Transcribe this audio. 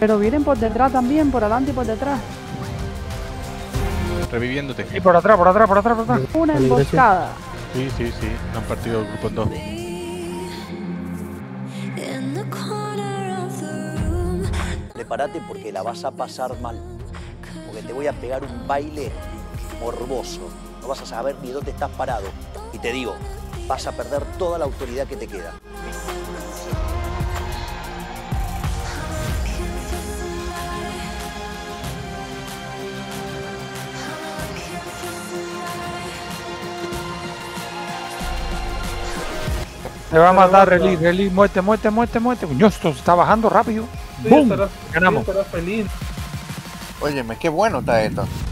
Pero vienen por detrás también, por adelante y por detrás. Reviviéndote. Y por atrás, por atrás, por atrás, por atrás. Una emboscada. Sí, sí, sí. Han partido el grupo en dos. Prepárate porque la vas a pasar mal. Porque te voy a pegar un baile morboso. No vas a saber ni dónde estás parado. Y te digo, vas a perder toda la autoridad que te queda. Te va a matar, Relí, muerte. Coño, esto está bajando rápido. ¡Bum! Ganamos. Óyeme, qué bueno está esto.